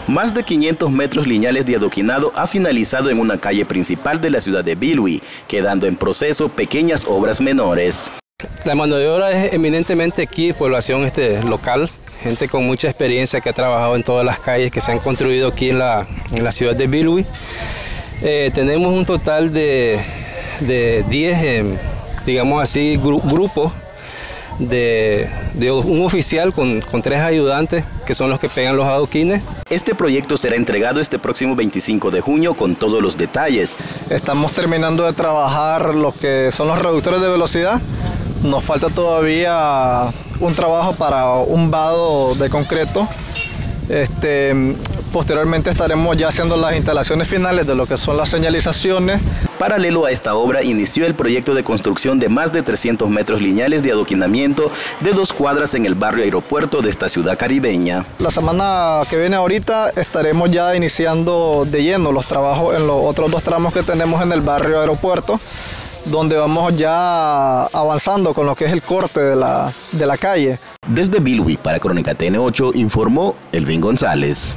Más de 500 metros lineales de adoquinado ha finalizado en una calle principal de la ciudad de Bilwi, quedando en proceso pequeñas obras menores. La mano de obra es eminentemente aquí, población local, gente con mucha experiencia que ha trabajado en todas las calles que se han construido aquí en la ciudad de Bilwi. Tenemos un total de 10, digamos así, grupos de un oficial con 3 ayudantes que son los que pegan los adoquines. Este proyecto será entregado este próximo 25 de junio con todos los detalles. Estamos terminando de trabajar lo que son los reductores de velocidad. Nos falta todavía un trabajo para un vado de concreto. Posteriormente estaremos ya haciendo las instalaciones finales de lo que son las señalizaciones. Paralelo a esta obra, inició el proyecto de construcción de más de 300 metros lineales de adoquinamiento de 2 cuadras en el barrio Aeropuerto de esta ciudad caribeña. La semana que viene ahorita estaremos ya iniciando de lleno los trabajos en los otros 2 tramos que tenemos en el barrio Aeropuerto, donde vamos ya avanzando con lo que es el corte de la calle. Desde Bilwi para Crónica TN8 informó Elvin González.